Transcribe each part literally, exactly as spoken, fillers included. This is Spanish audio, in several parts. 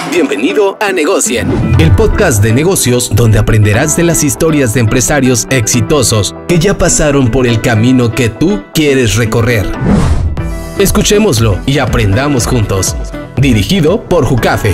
Bienvenido a Negocien, el podcast de negocios donde aprenderás de las historias de empresarios exitosos que ya pasaron por el camino que tú quieres recorrer. Escuchémoslo y aprendamos juntos. Dirigido por Jucafe.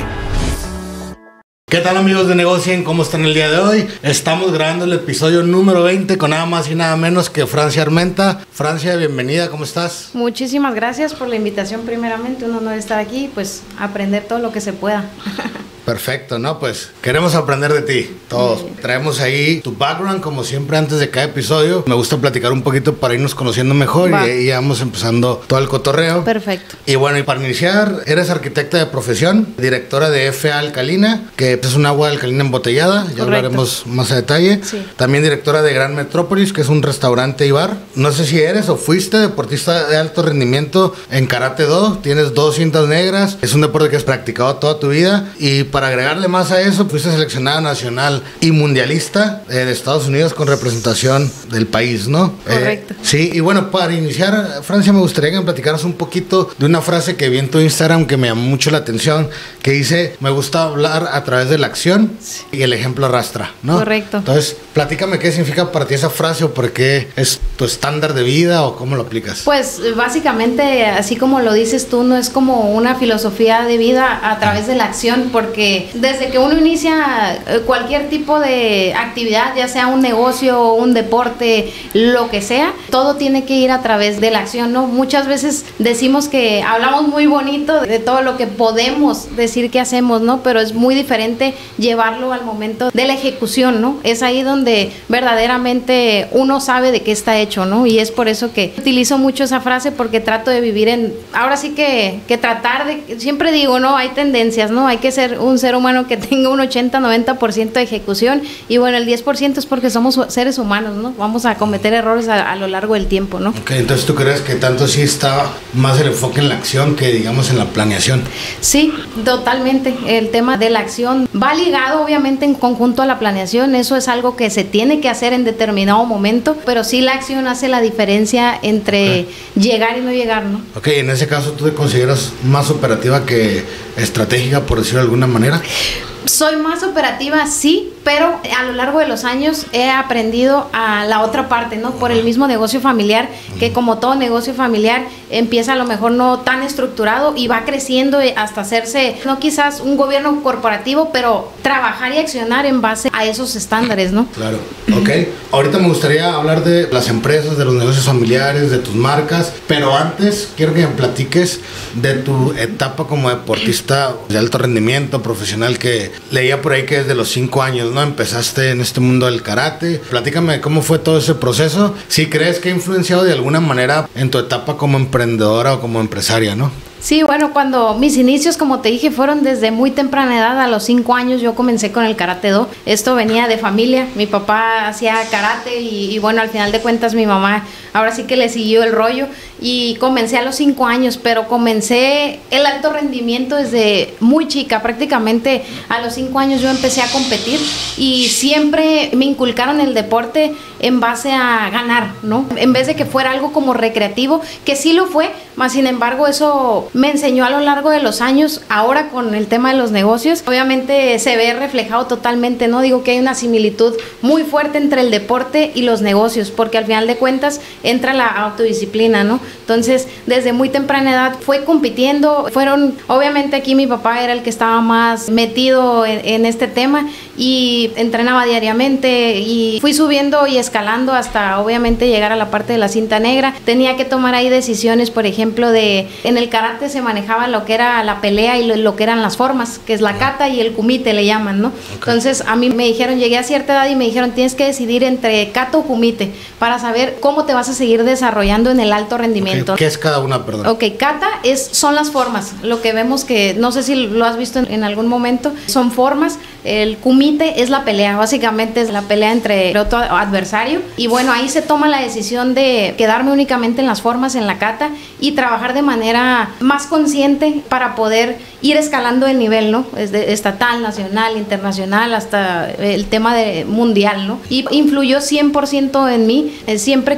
¿Qué tal, amigos de Negocien? ¿Cómo están el día de hoy? Estamos grabando el episodio número veinte con nada más y nada menos que Francia Armenta. Francia, bienvenida, ¿cómo estás? Muchísimas gracias por la invitación primeramente, un honor estar aquí, pues aprender todo lo que se pueda. Perfecto, ¿no? Pues queremos aprender de ti, todos. Sí. Traemos ahí tu background, como siempre, antes de cada episodio. Me gusta platicar un poquito para irnos conociendo mejor y ahí ya vamos empezando todo el cotorreo. Perfecto. Y bueno, y para iniciar, eres arquitecta de profesión, directora de F A Alcalina, que es un agua alcalina embotellada, ya Correcto. Hablaremos más a detalle. Sí. También directora de Gran Metrópolis, que es un restaurante y bar. No sé si eres o fuiste deportista de alto rendimiento en Karate Do, tienes dos cintas negras, es un deporte que has practicado toda tu vida y para agregarle más a eso, fuiste seleccionada nacional y mundialista eh, de Estados Unidos con representación del país, ¿no? Correcto. Eh, sí, y bueno, para iniciar, Francia, me gustaría que me platicaras un poquito de una frase que vi en tu Instagram que me llamó mucho la atención, que dice, me gusta hablar a través de la acción y el ejemplo arrastra, ¿no? Correcto. Entonces, platícame qué significa para ti esa frase o por qué es tu estándar de vida o cómo lo aplicas. Pues básicamente, así como lo dices tú, no es como una filosofía de vida a través de la acción, porque desde que uno inicia cualquier tipo de actividad, ya sea un negocio, un deporte, lo que sea, todo tiene que ir a través de la acción, ¿no? Muchas veces decimos que hablamos muy bonito de todo lo que podemos decir que hacemos, ¿no? Pero es muy diferente llevarlo al momento de la ejecución, ¿no? Es ahí donde verdaderamente uno sabe de qué está hecho, ¿no? Y es por eso que utilizo mucho esa frase, porque trato de vivir en, ahora sí que, que tratar de, siempre digo, ¿no? Hay tendencias, ¿no? Hay que ser un ser humano que tenga un ochenta, noventa por ciento de ejecución y bueno, el diez por ciento es porque somos seres humanos, ¿no? Vamos a cometer errores a, a lo largo del tiempo, ¿no? Ok, entonces ¿tú crees que tanto sí está más el enfoque en la acción que digamos en la planeación? Sí, totalmente. El tema de la acción va ligado obviamente en conjunto a la planeación, eso es algo que se tiene que hacer en determinado momento, pero sí la acción hace la diferencia entre okay. llegar y no llegar, ¿no? Ok, en ese caso ¿tú te consideras más operativa que estratégica, por decirlo de alguna manera? Soy más operativa, sí, pero a lo largo de los años he aprendido a la otra parte, ¿no? Por el mismo negocio familiar, que como todo negocio familiar empieza a lo mejor no tan estructurado y va creciendo hasta hacerse, no quizás un gobierno corporativo, pero trabajar y accionar en base a esos estándares, ¿no? Claro, ok. Ahorita me gustaría hablar de las empresas, de los negocios familiares, de tus marcas, pero antes quiero que me platiques de tu etapa como deportista de alto rendimiento profesional, que leía por ahí que desde los cinco años, ¿no? Empezaste en este mundo del karate. Platícame cómo fue todo ese proceso. Si crees que ha influenciado de alguna manera en tu etapa como emprendedora o como empresaria, ¿no? Sí, bueno, cuando mis inicios, como te dije, fueron desde muy temprana edad, a los cinco años yo comencé con el Karate Do. Esto venía de familia, mi papá hacía karate y, y bueno, al final de cuentas mi mamá ahora sí que le siguió el rollo y comencé a los cinco años, pero comencé el alto rendimiento desde muy chica, prácticamente a los cinco años yo empecé a competir y siempre me inculcaron el deporte en base a ganar, ¿no? En vez de que fuera algo como recreativo, que sí lo fue, más sin embargo eso me enseñó a lo largo de los años, ahora con el tema de los negocios, obviamente se ve reflejado totalmente, ¿no? Digo que hay una similitud muy fuerte entre el deporte y los negocios, porque al final de cuentas entra la autodisciplina, ¿no? Entonces, desde muy temprana edad fue compitiendo, fueron, obviamente aquí mi papá era el que estaba más metido en, en este tema y entrenaba diariamente y fui subiendo y escalando hasta obviamente llegar a la parte de la cinta negra. Tenía que tomar ahí decisiones, por ejemplo, de en el karate se manejaba lo que era la pelea y lo, lo que eran las formas, que es la kata y el kumite le llaman, ¿no? Okay. Entonces a mí me dijeron, llegué a cierta edad y me dijeron, tienes que decidir entre kata o kumite para saber cómo te vas a seguir desarrollando en el alto rendimiento. Okay. ¿Qué es cada una, perdón? Ok, kata es, son las formas, lo que vemos que, no sé si lo has visto en, en algún momento, son formas. El kumite es la pelea, básicamente es la pelea entre otro adversario y bueno, ahí se toma la decisión de quedarme únicamente en las formas, en la kata y trabajar de manera más consciente para poder ir escalando el nivel, ¿no? Desde estatal, nacional, internacional, hasta el tema de mundial, ¿no? Y influyó cien por ciento en mí, siempre que entrenaba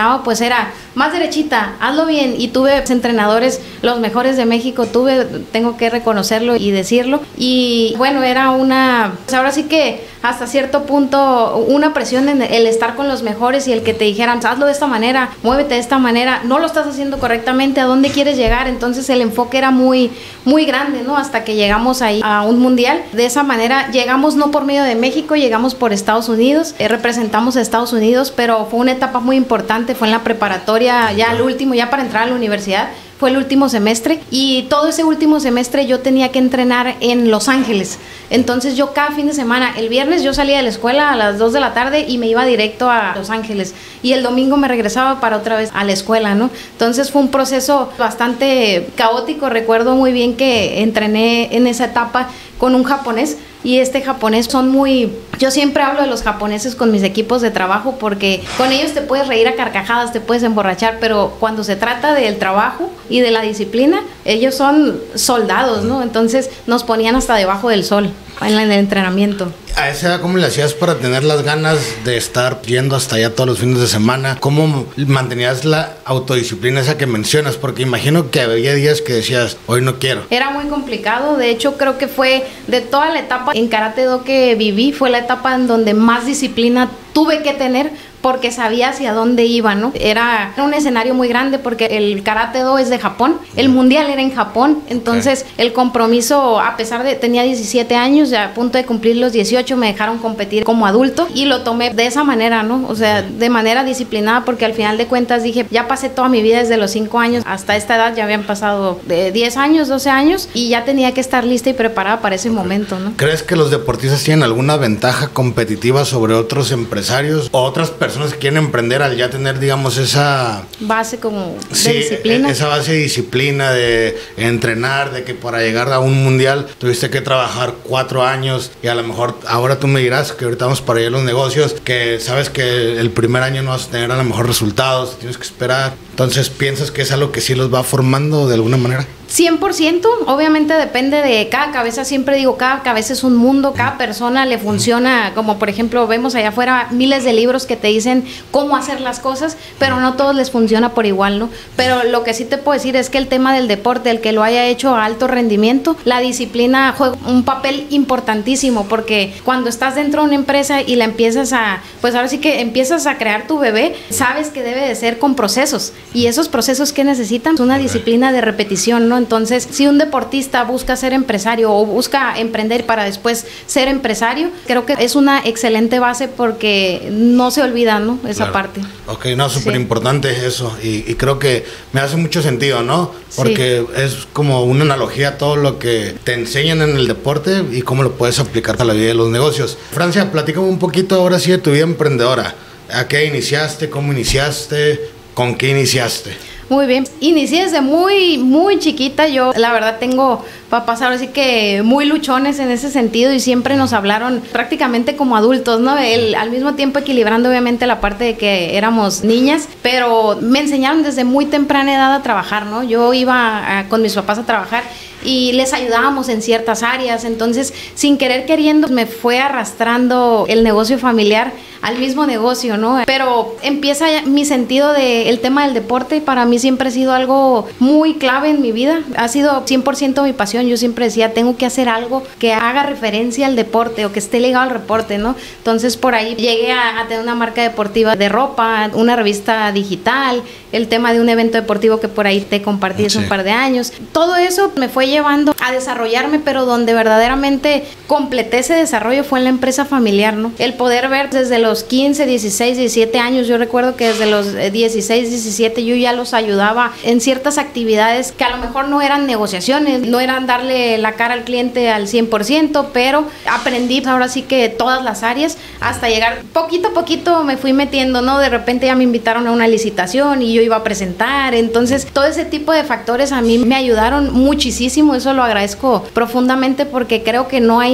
entrenaba pues era más derechita, hazlo bien, y tuve entrenadores los mejores de México, tuve, tengo que reconocerlo y decirlo, y bueno, era una, pues ahora sí que hasta cierto punto una presión en el estar con los mejores y el que te dijeran, hazlo de esta manera, muévete de esta manera, no lo estás haciendo correctamente, ¿a dónde quieres llegar? Entonces el enfoque era muy, muy grande, ¿no? Hasta que llegamos ahí a un mundial. De esa manera llegamos no por medio de México, llegamos por Estados Unidos, eh, representamos a Estados Unidos, pero fue una etapa muy importante, fue en la preparatoria, ya al último, ya para entrar a la universidad. Fue el último semestre y todo ese último semestre yo tenía que entrenar en Los Ángeles. Entonces yo cada fin de semana, el viernes yo salía de la escuela a las dos de la tarde y me iba directo a Los Ángeles, y el domingo me regresaba para otra vez a la escuela, ¿no? Entonces fue un proceso bastante caótico. Recuerdo muy bien que entrené en esa etapa con un japonés, y este japonés son muy... Yo siempre hablo de los japoneses con mis equipos de trabajo porque con ellos te puedes reír a carcajadas, te puedes emborrachar, pero cuando se trata del trabajo y de la disciplina, ellos son soldados, ¿no? Entonces nos ponían hasta debajo del sol en el entrenamiento. A esa edad, ¿cómo le hacías para tener las ganas de estar yendo hasta allá todos los fines de semana? ¿Cómo mantenías la autodisciplina esa que mencionas? Porque imagino que había días que decías, hoy no quiero. Era muy complicado. De hecho, creo que fue de toda la etapa en Karate-Do que viví, fue la etapa en donde más disciplina tuve que tener, porque sabía hacia dónde iba, ¿no? Era un escenario muy grande porque el Karate-Do es de Japón, el mundial era en Japón, entonces okay. El compromiso, a pesar de, tenía diecisiete años, ya a punto de cumplir los dieciocho, me dejaron competir como adulto y lo tomé de esa manera, ¿no? O sea, de manera disciplinada, porque al final de cuentas dije, ya pasé toda mi vida desde los cinco años hasta esta edad, ya habían pasado de diez años, doce años, y ya tenía que estar lista y preparada para ese okay. momento, ¿no? ¿Crees que los deportistas tienen alguna ventaja competitiva sobre otros empresarios o otras personas personas que quieren emprender al ya tener, digamos, esa base como de sí, disciplina? Esa base de disciplina, de entrenar, de que para llegar a un mundial tuviste que trabajar cuatro años y a lo mejor ahora tú me dirás que ahorita vamos para allá los negocios, que sabes que el primer año no vas a tener a lo mejor resultados, tienes que esperar. Entonces, ¿piensas que es algo que sí los va formando de alguna manera? cien por ciento, obviamente depende de cada cabeza, siempre digo, cada cabeza es un mundo, cada persona le funciona, como por ejemplo vemos allá afuera miles de libros que te dicen cómo hacer las cosas, pero no todos les funciona por igual, ¿no? Pero lo que sí te puedo decir es que el tema del deporte, el que lo haya hecho a alto rendimiento, la disciplina juega un papel importantísimo, porque cuando estás dentro de una empresa y la empiezas a, pues ahora sí que empiezas a crear tu bebé, sabes que debe de ser con procesos, y esos procesos que necesitan una disciplina de repetición, ¿no? Entonces, si un deportista busca ser empresario o busca emprender para después ser empresario, creo que es una excelente base porque no se olvida, ¿no? Esa claro. parte. Ok, no, súper sí. importante eso y, y creo que me hace mucho sentido, ¿no? Porque sí. es como una analogía a todo lo que te enseñan en el deporte y cómo lo puedes aplicar a la vida de los negocios. Francia, platícame un poquito ahora sí de tu vida emprendedora. ¿A qué iniciaste? ¿Cómo iniciaste? ¿Con qué iniciaste? Muy bien, inicié desde muy, muy chiquita. Yo, la verdad, tengo papás ahora sí que muy luchones en ese sentido y siempre nos hablaron prácticamente como adultos, ¿no? El, al mismo tiempo equilibrando obviamente la parte de que éramos niñas, pero me enseñaron desde muy temprana edad a trabajar, ¿no? Yo iba a, con mis papás a trabajar y les ayudábamos en ciertas áreas, entonces sin querer queriendo me fue arrastrando el negocio familiar al mismo negocio, ¿no? Pero empieza ya mi sentido del tema del deporte y para mí siempre ha sido algo muy clave en mi vida, ha sido cien por ciento mi pasión. Yo siempre decía, tengo que hacer algo que haga referencia al deporte o que esté ligado al deporte, ¿no? Entonces por ahí llegué a, a tener una marca deportiva de ropa, una revista digital, el tema de un evento deportivo que por ahí te compartí hace sí. un par de años. Todo eso me fue llevando a desarrollarme, pero donde verdaderamente completé ese desarrollo fue en la empresa familiar, ¿no? El poder ver desde los quince, dieciséis, diecisiete años, yo recuerdo que desde los dieciséis, diecisiete yo ya los ayudaba en ciertas actividades que a lo mejor no eran negociaciones, no eran darle la cara al cliente al cien por ciento, pero aprendí ahora sí que todas las áreas hasta llegar, poquito a poquito me fui metiendo, ¿no? De repente ya me invitaron a una licitación y yo iba a presentar, entonces todo ese tipo de factores a mí me ayudaron muchísimo, eso lo agradezco profundamente porque creo que no hay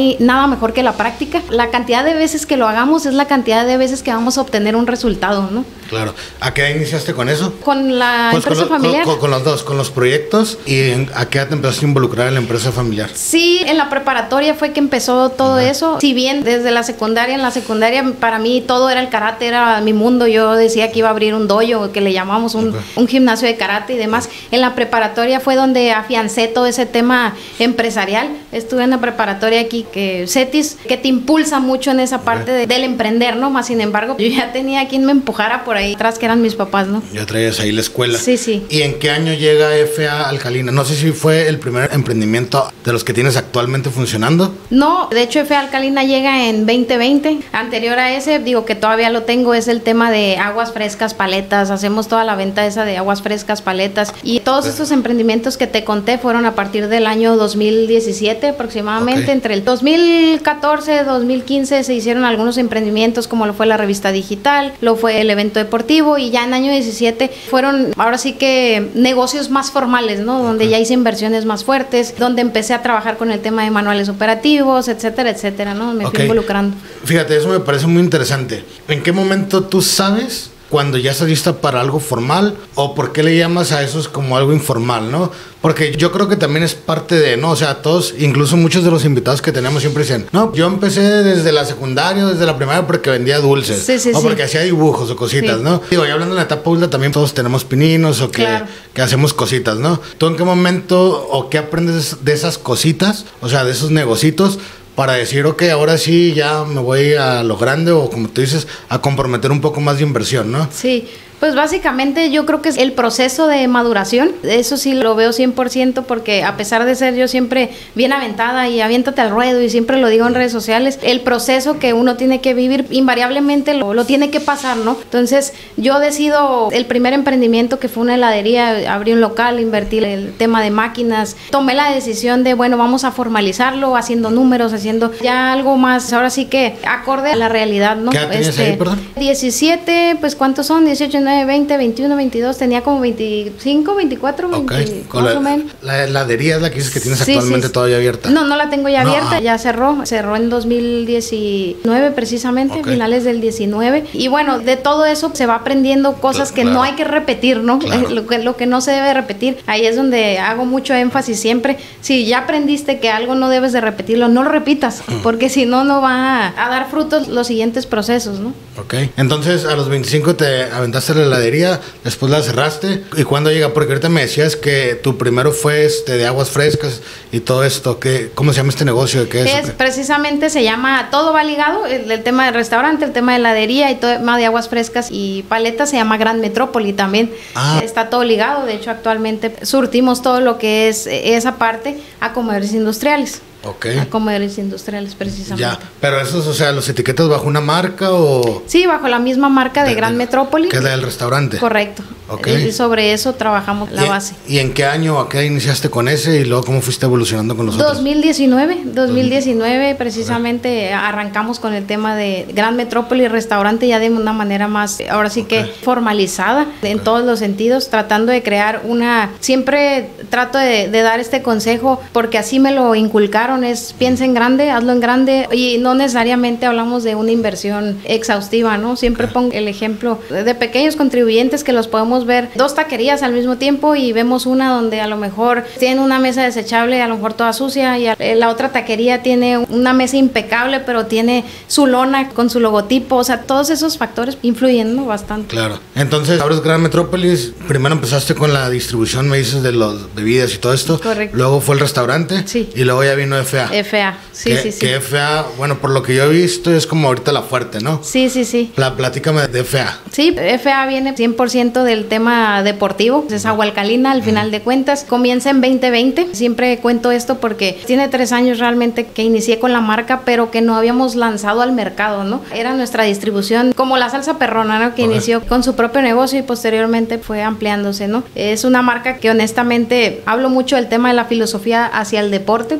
hay nada mejor que la práctica. La cantidad de veces que lo hagamos es la cantidad de veces que vamos a obtener un resultado, ¿no? Claro. ¿A qué edad iniciaste con eso? Con la Pues empresa con, lo- familiar. Con, con- con los dos, con los proyectos. ¿Y en- a qué edad te empezaste a involucrar en la empresa familiar? Sí, en la preparatoria fue que empezó todo Ajá. eso. Si bien desde la secundaria, en la secundaria para mí todo era el karate, era mi mundo. Yo decía que iba a abrir un dojo, que le llamamos un, Ok. un gimnasio de karate y demás. En la preparatoria fue donde afiancé todo ese tema empresarial. Estuve en la preparatoria aquí, que CETIS, que te impulsa mucho en esa parte de- del emprender, ¿no? Más sin embargo, yo ya tenía quien me empujara por ahí atrás, que eran mis papás, ¿no? Ya traías ahí la escuela. Sí, sí. ¿Y en qué año llega F A Alcalina? No sé si fue el primer emprendimiento de los que tienes actualmente funcionando. No, de hecho F A Alcalina llega en veinte veinte. Anterior a ese, digo que todavía lo tengo, es el tema de aguas frescas, paletas. Hacemos toda la venta esa de aguas frescas, paletas. Y todos estos emprendimientos que te conté fueron a partir del año dos mil diecisiete aproximadamente. Ok. Entre el dos mil catorce, dos mil quince se hicieron algunos emprendimientos, como lo fue la revista digital, lo fue el evento deportivo, y ya en año diecisiete fueron ahora sí que negocios más formales, ¿no? Donde ya hice inversiones más fuertes, donde empecé a trabajar con el tema de manuales operativos, etcétera, etcétera, ¿no? Me Ok. fui involucrando. Fíjate, eso me parece muy interesante. ¿En qué momento tú sabes cuando ya estás lista para algo formal o por qué le llamas a esos como algo informal, ¿no? Porque yo creo que también es parte de, ¿no? O sea, todos, incluso muchos de los invitados que tenemos siempre dicen, no, yo empecé desde la secundaria, desde la primaria porque vendía dulces. Sí, sí, o sí. porque hacía dibujos o cositas, Sí. ¿no? Digo, y hablando en la etapa adulta también todos tenemos pininos o que, Claro. que hacemos cositas, ¿no? ¿Tú en qué momento o qué aprendes de esas cositas, o sea, de esos negocitos, para decir, ok, ahora sí ya me voy a lo grande o como tú dices, a comprometer un poco más de inversión, ¿no? Sí, pues básicamente yo creo que es el proceso de maduración. Eso sí lo veo cien por ciento, porque a pesar de ser yo siempre bien aventada y aviéntate al ruedo, y siempre lo digo en redes sociales, el proceso que uno tiene que vivir invariablemente lo, lo tiene que pasar, ¿no? Entonces yo decido el primer emprendimiento, que fue una heladería, abrí un local, invertí el tema de máquinas, tomé la decisión de, bueno, vamos a formalizarlo, haciendo números, haciendo ya algo más, ahora sí que acorde a la realidad, ¿no? ¿Qué edad tenías ahí, perdón? diecisiete, pues ¿cuántos son? dieciocho, diecinueve, veinte, veintiuno, veintidós, tenía como veinticinco, veinticuatro, Ok. veinte, Con más la, o menos. la heladería es la que dices que tienes Sí, actualmente sí. todavía abierta. No, no la tengo ya No, abierta, ah. ya cerró, cerró en dos mil diecinueve precisamente, Ok. finales del diecinueve. Y bueno, de todo eso se va aprendiendo cosas que Claro. no hay que repetir, ¿no? Claro. Lo que, lo que no se debe repetir, ahí es donde hago mucho énfasis siempre. Si ya aprendiste que algo no debes de repetirlo, no lo repitas, porque si no, no va a, a dar frutos los siguientes procesos, ¿no? Ok. Entonces, a los veinticinco te aventaste la heladería, después la cerraste. ¿Y cuándo llega? Porque ahorita me decías que tu primero fue este de aguas frescas y todo esto. ¿Qué, ¿Cómo se llama este negocio? ¿Qué es? Es, o qué? precisamente se llama, todo va ligado, el, el tema del restaurante, el tema de heladería y todo el tema de aguas frescas y paletas se llama Gran Metrópoli también. Ah. Está todo ligado, de hecho actualmente surtimos todo lo que es eh, esa parte a comedores industriales. Ok. A comedores industriales precisamente. Ya. Pero esos, o sea, ¿los etiquetas bajo una marca o...? Sí, bajo la misma marca de, De- Gran de- Metrópoli. que es la del restaurante. Correcto. Ok. Y sobre eso trabajamos la ¿Y- base. ¿Y en qué año o qué iniciaste con ese y luego cómo fuiste evolucionando con los otros? dos mil diecinueve, dos mil diecinueve precisamente arrancamos con el tema de Gran Metrópoli Restaurante ya de una manera más, ahora sí que Ok. formalizada en todos los sentidos, tratando de crear una, siempre trato de, de dar este consejo porque así me lo inculcaron, es piensa en grande, hazlo en grande y no necesariamente hablamos de una inversión exhaustiva, ¿no? Siempre pongo el ejemplo de pequeños contribuyentes que los podemos ver dos taquerías al mismo tiempo y vemos una donde a lo mejor tiene una mesa desechable, a lo mejor toda sucia, y a- la otra taquería tiene una mesa impecable, pero tiene su lona con su logotipo, o sea, todos esos factores influyen, ¿no? Bastante. Claro. Entonces, abres Gran Metrópolis. Primero empezaste con la distribución, me dices, de las bebidas y todo esto. Correcto. Luego fue el restaurante. Sí. Y luego ya vino F A. F A, sí, que, sí, sí. que F A, bueno, por lo que yo he visto, es como ahorita la fuerte, ¿no? Sí, sí, sí. La, platícame de F A. Sí, F A viene cien por ciento del tema deportivo, es agua alcalina al final de cuentas, comienza en veinte veinte, siempre cuento esto porque tiene tres años realmente que inicié con la marca, pero que no habíamos lanzado al mercado, ¿no? Era nuestra distribución, como la salsa perrona, ¿no? Que Ok. inició con su propio negocio y posteriormente fue ampliándose, ¿no? Es una marca que honestamente hablo mucho del tema de la filosofía hacia el deporte, porque esa es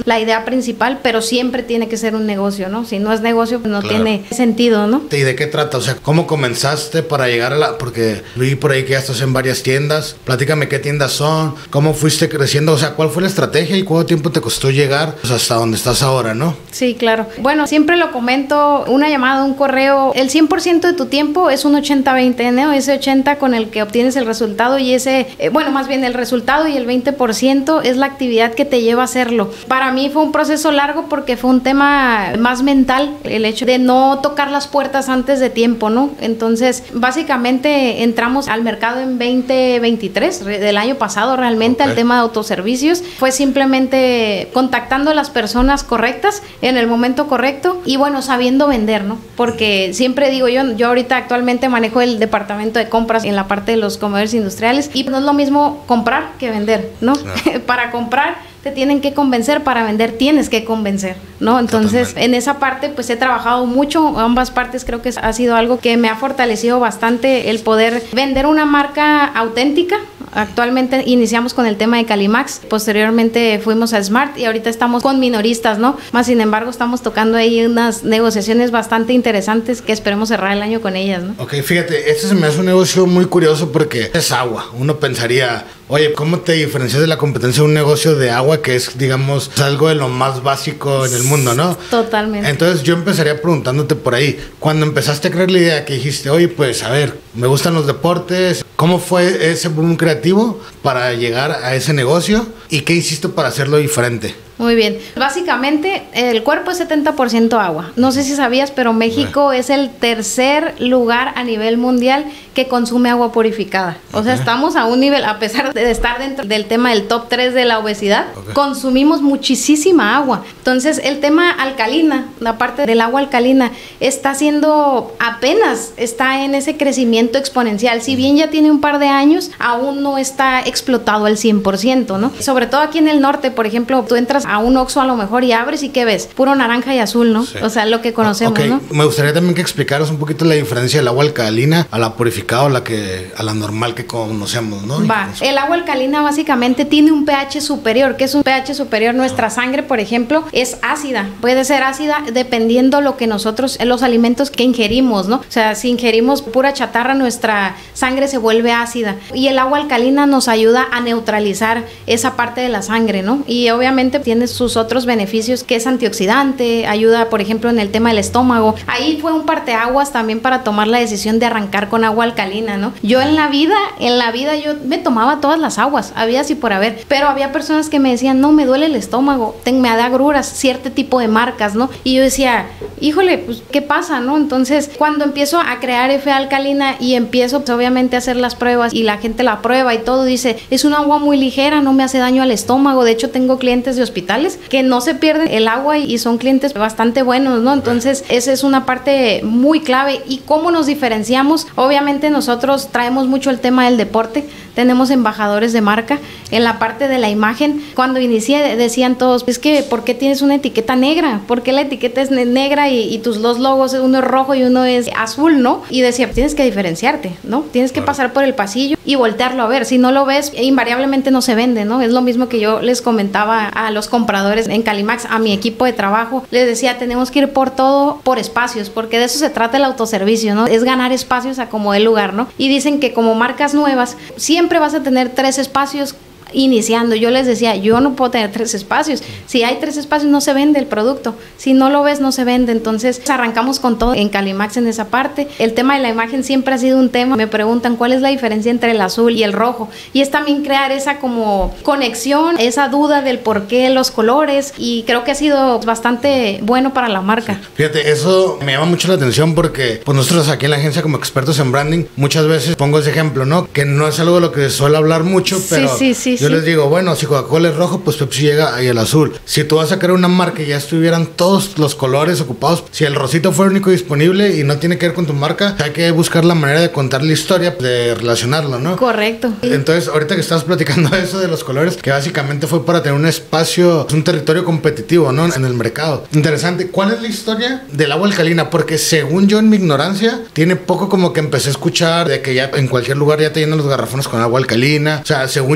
la idea principal, pero siempre tiene que ser un negocio, ¿no? Si no es negocio, pues no Claro. tiene sentido, ¿no? ¿Y de qué trata? O sea, ¿cómo comenzaste para llegar a la...? Porque vi por ahí que ya estás en varias tiendas. Platícame qué tiendas son, cómo fuiste creciendo, o sea, ¿cuál fue la estrategia y cuánto tiempo te costó llegar pues, hasta donde estás ahora, ¿no? Sí, claro. Bueno, siempre lo comento, una llamada, un correo, el cien por ciento de tu tiempo es un ochenta veinte, ¿no? Ese ochenta con el que obtienes el resultado y ese, eh, bueno, más bien el resultado y el veinte por ciento es la actividad que te lleva a hacerlo. Para mí fue un proceso largo porque fue un tema más mental, el hecho de no tocar las puertas antes de tiempo, ¿no? Entonces, básicamente entramos al mercado en veinte veintitrés, del año pasado realmente, Okay. al tema de autoservicios. Fue simplemente contactando a las personas correctas en el momento correcto y bueno, sabiendo vender, ¿no? Porque siempre digo yo, yo ahorita actualmente manejo el departamento de compras en la parte de los comedores industriales y no es lo mismo comprar que vender, ¿no? Claro. Para comprar te tienen que convencer, para vender tienes que convencer, ¿no? Entonces, Totalmente. en esa parte pues he trabajado mucho, ambas partes creo que ha sido algo que me ha fortalecido bastante el poder vender una marca auténtica. Actualmente iniciamos con el tema de Calimax, posteriormente fuimos a Smart y ahorita estamos con minoristas, ¿no? Más sin embargo estamos tocando ahí unas negociaciones bastante interesantes que esperemos cerrar el año con ellas, ¿no? Ok, fíjate, este se me hace un negocio muy curioso porque es agua. Uno pensaría, oye, ¿cómo te diferencias de la competencia de un negocio de agua que es, digamos, algo de lo más básico en el mundo, ¿no? Totalmente. Entonces yo empezaría preguntándote por ahí, cuando empezaste a crear la idea que dijiste, oye, pues a ver, me gustan los deportes, ¿cómo fue ese boom creativo para llegar a ese negocio y qué hiciste para hacerlo diferente? Muy bien. Básicamente, el cuerpo es setenta por ciento agua. No sé si sabías, pero México es el tercer lugar a nivel mundial que consume agua purificada. O sea, Ok. estamos a un nivel, a pesar de estar dentro del tema del top tres de la obesidad, Ok. consumimos muchísima agua. Entonces, el tema alcalina, la parte del agua alcalina, está siendo, apenas está en ese crecimiento exponencial. Si bien ya tiene un par de años, aún no está explotado al cien por ciento, ¿no? Sobre todo aquí en el norte, por ejemplo, tú entras a un Oxxo a lo mejor y abres y ¿qué ves? Puro naranja y azul, ¿no? Sí. O sea, lo que conocemos, Ok, ¿no? me gustaría también que explicaras un poquito la diferencia del agua alcalina a la purificada o la que, a la normal que conocemos, ¿no? Va, el agua alcalina básicamente tiene un pH superior. ¿Qué es un pH superior? Nuestra sangre, por ejemplo, es ácida. Puede ser ácida dependiendo lo que nosotros, los alimentos que ingerimos, ¿no? O sea, si ingerimos pura chatarra, nuestra sangre se vuelve ácida. Y el agua alcalina nos ayuda a neutralizar esa parte de la sangre, ¿no? Y obviamente tiene sus otros beneficios, que es antioxidante, ayuda, por ejemplo, en el tema del estómago. Ahí fue un parteaguas también para tomar la decisión de arrancar con agua alcalina, ¿no? Yo en la vida, en la vida yo me tomaba todas las aguas, había así por haber, pero había personas que me decían, no, me duele el estómago, ten, me da agruras, cierto tipo de marcas, ¿no? Y yo decía, híjole, pues, ¿qué pasa, no? Entonces, cuando empiezo a crear F alcalina y empiezo, pues, obviamente, a hacer las pruebas y la gente la prueba y todo, dice, es un agua muy ligera, no me hace daño al estómago. De hecho, tengo clientes de hospitales que no se pierden el agua y son clientes bastante buenos, ¿no? Entonces, esa es una parte muy clave. ¿Y cómo nos diferenciamos? Obviamente, nosotros traemos mucho el tema del deporte. Tenemos embajadores de marca. En la parte de la imagen, cuando inicié decían todos, es que ¿por qué tienes una etiqueta negra? ¿Por qué la etiqueta es negra y, y tus dos logos, uno es rojo y uno es azul, ¿no? Y decía, tienes que diferenciarte, ¿no? Tienes que pasar por el pasillo y voltearlo a ver. Si no lo ves, invariablemente no se vende, ¿no? Es lo mismo que yo les comentaba a los compradores en Calimax, a mi equipo de trabajo. Les decía, tenemos que ir por todo, por espacios, porque de eso se trata el autoservicio, ¿no? Es ganar espacios a como el lugar, ¿no? Y dicen que como marcas nuevas, siempre vas a tener tres espacios iniciando. Yo les decía, yo no puedo tener tres espacios. Si hay tres espacios, no se vende el producto. Si no lo ves, no se vende. Entonces, arrancamos con todo en Calimax en esa parte. El tema de la imagen siempre ha sido un tema. Me preguntan cuál es la diferencia entre el azul y el rojo. Y es también crear esa como conexión, esa duda del por qué los colores. Y creo que ha sido bastante bueno para la marca. Fíjate, eso me llama mucho la atención porque pues nosotros aquí en la agencia como expertos en branding, muchas veces pongo ese ejemplo, ¿no? Que no es algo de lo que se suele hablar mucho, pero sí, sí, yo sí. les digo, bueno, si Coca-Cola es rojo, pues Pepsi llega ahí el azul. Si tú vas a crear una marca y ya estuvieran todos los colores ocupados, si el rosito fuera único disponible y no tiene que ver con tu marca, hay que buscar la manera de contar la historia, de relacionarlo, ¿no? Correcto. Entonces, ahorita que estás platicando eso de los colores, que básicamente fue para tener un espacio, un territorio competitivo, ¿no? En el mercado. Interesante. ¿Cuál es la historia del agua alcalina? Porque según yo, en mi ignorancia, tiene poco como que empecé a escuchar de que ya en cualquier lugar ya te llenan los garrafones con agua alcalina. O sea, según yo, no tiene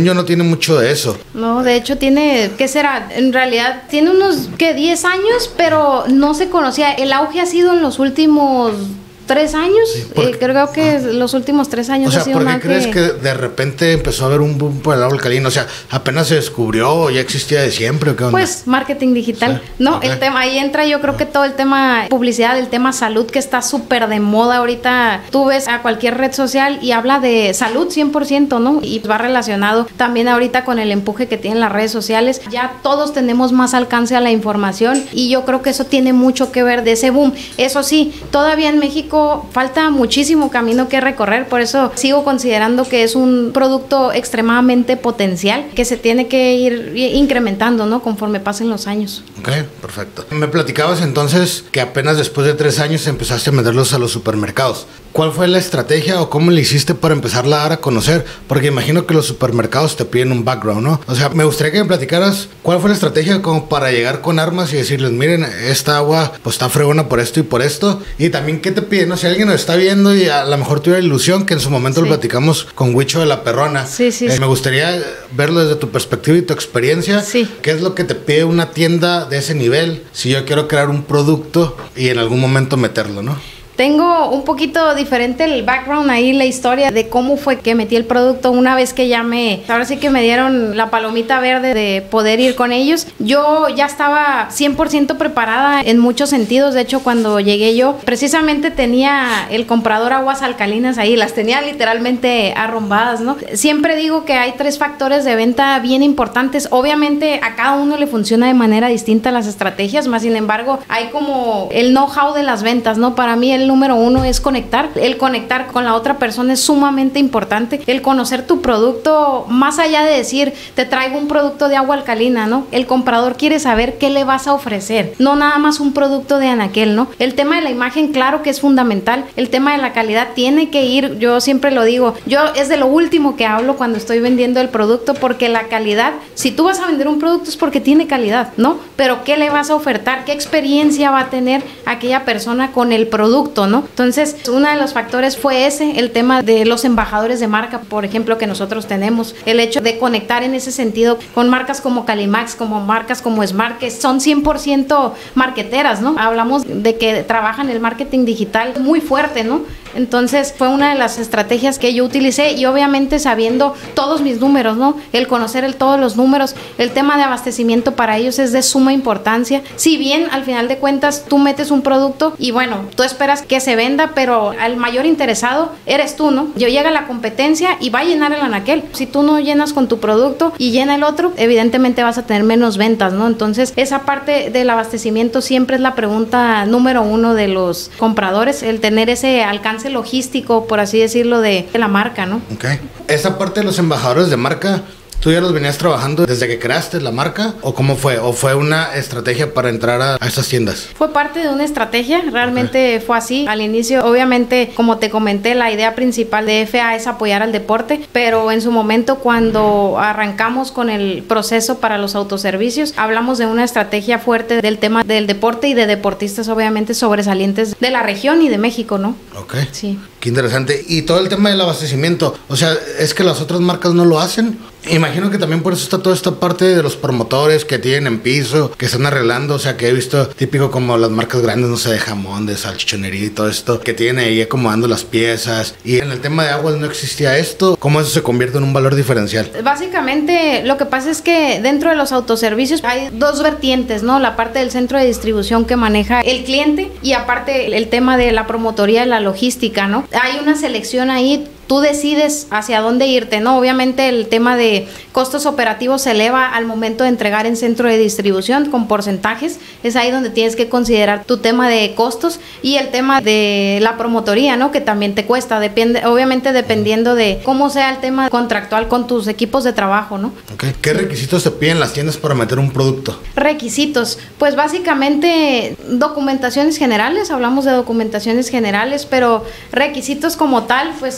mucho de eso. No, de hecho tiene, ¿qué será? En realidad tiene unos, ¿qué? diez años, pero no se conocía. El auge ha sido en los últimos tres años, sí, porque, eh, creo que ah, los últimos tres años o sea, ha sido ¿por qué más crees que... que de repente empezó a haber un boom por el agua alcalina? O sea, ¿apenas se descubrió o ya existía de siempre o qué onda? Pues marketing digital. Sí. No, okay. El tema, ahí entra yo creo que todo el tema publicidad, el tema salud que está súper de moda ahorita. Tú ves a cualquier red social y habla de salud cien por ciento, ¿no? Y va relacionado también ahorita con el empuje que tienen las redes sociales. Ya todos tenemos más alcance a la información y yo creo que eso tiene mucho que ver de ese boom. Eso sí, todavía en México falta muchísimo camino que recorrer, por eso sigo considerando que es un producto extremadamente potencial que se tiene que ir incrementando, ¿no? Conforme pasen los años. Ok, perfecto. Me platicabas entonces que apenas después de tres años empezaste a venderlos a los supermercados. ¿Cuál fue la estrategia o cómo le hiciste para empezarla a dar a conocer? Porque imagino que los supermercados te piden un background, ¿no? O sea, me gustaría que me platicaras cuál fue la estrategia como para llegar con armas y decirles, miren, esta agua pues está fregona por esto y por esto. Y también, ¿qué te piden? No sé, si alguien nos está viendo y a lo mejor tuve la ilusión que en su momento sí. lo platicamos con Huicho de la Perrona. Sí, sí, eh, sí. Me gustaría verlo desde tu perspectiva y tu experiencia. Sí. ¿Qué es lo que te pide una tienda de ese nivel si yo quiero crear un producto y en algún momento meterlo, ¿no? Tengo un poquito diferente el background ahí, la historia de cómo fue que metí el producto una vez que ya me... Ahora sí que me dieron la palomita verde de poder ir con ellos. Yo ya estaba cien por ciento preparada en muchos sentidos. De hecho, cuando llegué yo, precisamente tenía el comprador aguas alcalinas ahí. Las tenía literalmente arrumbadas, ¿no? Siempre digo que hay tres factores de venta bien importantes. Obviamente, a cada uno le funciona de manera distinta las estrategias, más sin embargo, hay como el know-how de las ventas, ¿no? Para mí, el número uno es conectar. El conectar con la otra persona es sumamente importante. El conocer tu producto, más allá de decir, te traigo un producto de agua alcalina, ¿no? El comprador quiere saber qué le vas a ofrecer, no nada más un producto de anaquel, ¿no? El tema de la imagen, claro que es fundamental. El tema de la calidad tiene que ir, yo siempre lo digo, yo es de lo último que hablo cuando estoy vendiendo el producto, porque la calidad, si tú vas a vender un producto es porque tiene calidad, ¿no? Pero ¿qué le vas a ofertar? ¿Qué experiencia va a tener aquella persona con el producto, ¿no? Entonces, uno de los factores fue ese, el tema de los embajadores de marca, por ejemplo, que nosotros tenemos, el hecho de conectar en ese sentido con marcas como Calimax, como marcas como Smart, que son cien por ciento marqueteras, ¿no? Hablamos de que trabajan el marketing digital muy fuerte, ¿no? Entonces, fue una de las estrategias que yo utilicé y obviamente sabiendo todos mis números, ¿no? El conocer el, todos los números, el tema de abastecimiento para ellos es de suma importancia. Si bien, al final de cuentas, tú metes un producto y bueno, tú esperas que se venda, pero al mayor interesado eres tú, ¿no? Yo llega la competencia y va a llenar el anaquel. Si tú no llenas con tu producto y llena el otro, evidentemente vas a tener menos ventas, ¿no? Entonces, esa parte del abastecimiento siempre es la pregunta número uno de los compradores, el tener ese alcance logístico, por así decirlo, de, de la marca, ¿no? Ok. Esa parte de los embajadores de marca, ¿tú ya los venías trabajando desde que creaste la marca? ¿O cómo fue? ¿O fue una estrategia para entrar a, a estas tiendas? Fue parte de una estrategia, realmente okay. fue así. Al inicio, obviamente, como te comenté, la idea principal de F A es apoyar al deporte, pero en su momento cuando arrancamos con el proceso para los autoservicios, hablamos de una estrategia fuerte del tema del deporte y de deportistas obviamente sobresalientes de la región y de México, ¿no? Ok. Sí. Qué interesante. Y todo el tema del abastecimiento, o sea, ¿es que las otras marcas no lo hacen? Imagino que también por eso está toda esta parte de los promotores que tienen en piso, que están arreglando, o sea, que he visto típico como las marcas grandes, no sé, de jamón, de salchichonería y todo esto, que tienen ahí acomodando las piezas. Y en el tema de aguas no existía esto. ¿Cómo eso se convierte en un valor diferencial? Básicamente, lo que pasa es que dentro de los autoservicios hay dos vertientes, ¿no? La parte del centro de distribución que maneja el cliente y aparte el tema de la promotoría y la logística, ¿no? Hay una selección ahí. Tú decides hacia dónde irte, ¿no? Obviamente el tema de costos operativos se eleva al momento de entregar en centro de distribución con porcentajes. Es ahí donde tienes que considerar tu tema de costos y el tema de la promotoría, ¿no? Que también te cuesta, depende, obviamente dependiendo de cómo sea el tema contractual con tus equipos de trabajo, ¿no? Okay. ¿Qué requisitos te piden las tiendas para meter un producto? Requisitos, pues básicamente documentaciones generales, hablamos de documentaciones generales, pero requisitos como tal, pues como te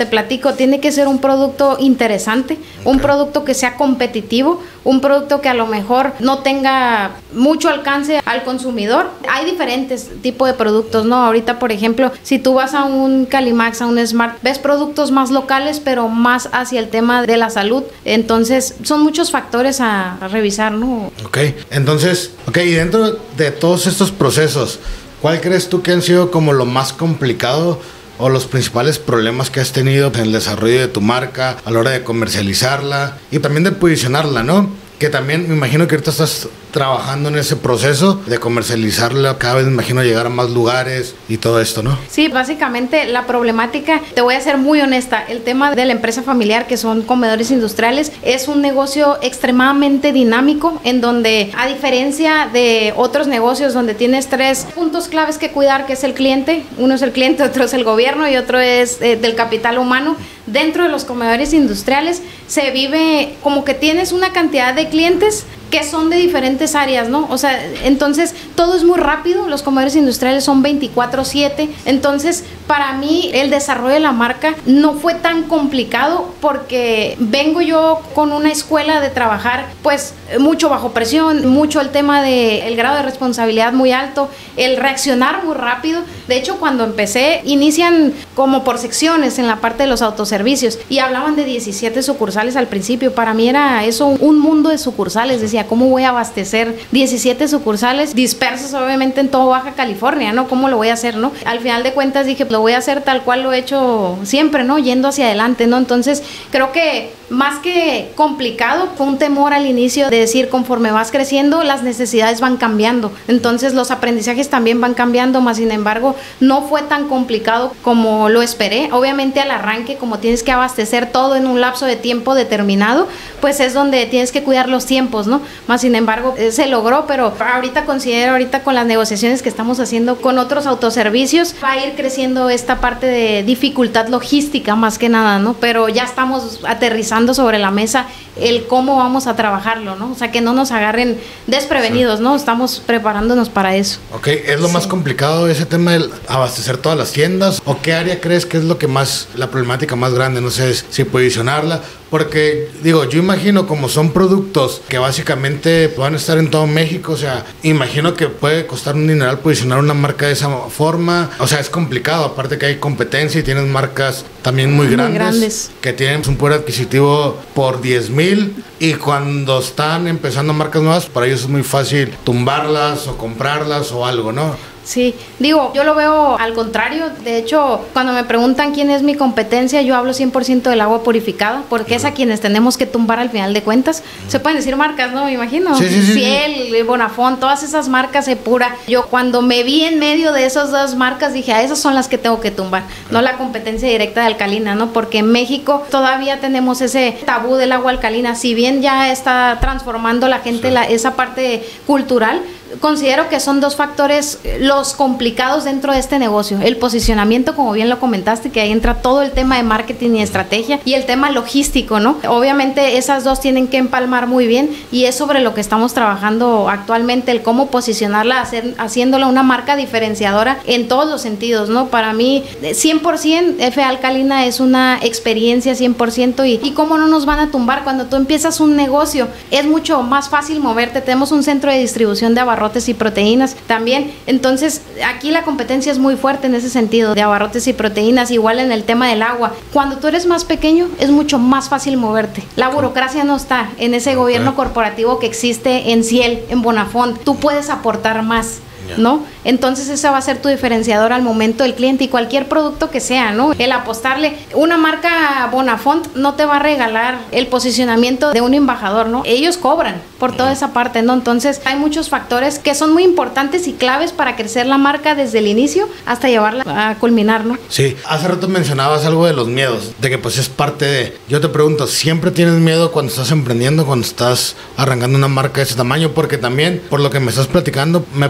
te platico, tiene que ser un producto interesante, okay. un producto que sea competitivo, un producto que a lo mejor no tenga mucho alcance al consumidor. Hay diferentes tipos de productos, ¿no? Ahorita, por ejemplo, si tú vas a un Calimax, a un Smart, ves productos más locales, pero más hacia el tema de la salud. Entonces, son muchos factores a, a revisar, ¿no? Ok, entonces, ok, y dentro de todos estos procesos, ¿cuál crees tú que han sido como lo más complicado o los principales problemas que has tenido en el desarrollo de tu marca a la hora de comercializarla y también de posicionarla, ¿no? Que también me imagino que ahorita estás trabajando en ese proceso de comercializarla, cada vez me imagino llegar a más lugares y todo esto, ¿no? Sí, básicamente la problemática, te voy a ser muy honesta, el tema de la empresa familiar, que son comedores industriales, es un negocio extremadamente dinámico, en donde, a diferencia de otros negocios donde tienes tres puntos claves que cuidar, que es el cliente, uno es el cliente, otro es el gobierno y otro es eh, del capital humano, dentro de los comedores industriales se vive como que tienes una cantidad de clientes que son de diferentes áreas, ¿no? O sea, entonces todo es muy rápido, los comedores industriales son veinticuatro siete, entonces para mí el desarrollo de la marca no fue tan complicado porque vengo yo con una escuela de trabajar pues mucho bajo presión, mucho el tema de el grado de responsabilidad muy alto, el reaccionar muy rápido. De hecho, cuando empecé, inician como por secciones en la parte de los autoservicios y hablaban de diecisiete sucursales al principio. Para mí era eso un mundo de sucursales, decía, ¿cómo voy a abastecer diecisiete sucursales dispersas obviamente en todo Baja California, ¿no? ¿Cómo lo voy a hacer, no? Al final de cuentas dije, lo voy a hacer tal cual lo he hecho siempre, ¿no? Yendo hacia adelante, ¿no? Entonces, creo que más que complicado, fue un temor al inicio de decir, conforme vas creciendo, las necesidades van cambiando. Entonces, los aprendizajes también van cambiando, más sin embargo, no fue tan complicado como lo esperé. Obviamente, al arranque, como tienes que abastecer todo en un lapso de tiempo determinado, pues es donde tienes que cuidar los tiempos, ¿no? Más sin embargo, eh, se logró, pero ahorita considero, ahorita con las negociaciones que estamos haciendo con otros autoservicios, va a ir creciendo esta parte de dificultad logística más que nada, ¿no? Pero ya estamos aterrizando sobre la mesa el cómo vamos a trabajarlo, ¿no? O sea, que no nos agarren desprevenidos, sí. ¿no? Estamos preparándonos para eso. Ok, ¿es lo sí. más complicado ese tema de abastecer todas las tiendas? ¿O qué área crees que es lo que más, la problemática más grande? No sé si posicionarla, porque digo, yo imagino como son productos que básicamente van a estar en todo México, o sea, imagino que puede costar un dineral posicionar una marca de esa forma, o sea, es complicado, aparte que hay competencia y tienes marcas también muy, muy grandes, grandes que tienen un poder adquisitivo por diez mil y cuando están empezando marcas nuevas, para ellos es muy fácil tumbarlas o comprarlas o algo, ¿no? Sí, digo, yo lo veo al contrario. De hecho, cuando me preguntan quién es mi competencia, yo hablo cien por ciento del agua purificada, porque uh-huh. es a quienes tenemos que tumbar al final de cuentas. Uh-huh. Se pueden decir marcas, ¿no? Me imagino. Sí, sí, sí, Ciel, sí. Bonafont, todas esas marcas Epura. Yo cuando me vi en medio de esas dos marcas, dije, a esas son las que tengo que tumbar, uh-huh. no la competencia directa de alcalina, ¿no? Porque en México todavía tenemos ese tabú del agua alcalina. Si bien ya está transformando la gente sí. la, esa parte cultural, considero que son dos factores los complicados dentro de este negocio. El posicionamiento, como bien lo comentaste, que ahí entra todo el tema de marketing y estrategia, y el tema logístico, ¿no? Obviamente esas dos tienen que empalmar muy bien y es sobre lo que estamos trabajando actualmente, el cómo posicionarla, hacer, haciéndola una marca diferenciadora en todos los sentidos, ¿no? Para mí, cien por ciento F Alcalina es una experiencia cien por ciento y, y cómo no nos van a tumbar cuando tú empiezas un negocio. Es mucho más fácil moverte. Tenemos un centro de distribución de abarrotes y proteínas también, entonces aquí la competencia es muy fuerte en ese sentido de abarrotes y proteínas, igual en el tema del agua. Cuando tú eres más pequeño es mucho más fácil moverte, la burocracia no está en ese okay. gobierno corporativo que existe en Ciel, en Bonafont, tú puedes aportar más, ¿no? Entonces esa va a ser tu diferenciador al momento del cliente y cualquier producto que sea, ¿no? El apostarle, una marca Bonafont no te va a regalar el posicionamiento de un embajador, ¿no? Ellos cobran por toda esa parte, ¿no? Entonces hay muchos factores que son muy importantes y claves para crecer la marca desde el inicio hasta llevarla a culminar, ¿no? Sí, hace rato mencionabas algo de los miedos, de que pues es parte de... Yo te pregunto, ¿siempre tienes miedo cuando estás emprendiendo, cuando estás arrancando una marca de ese tamaño? Porque también, por lo que me estás platicando, me parece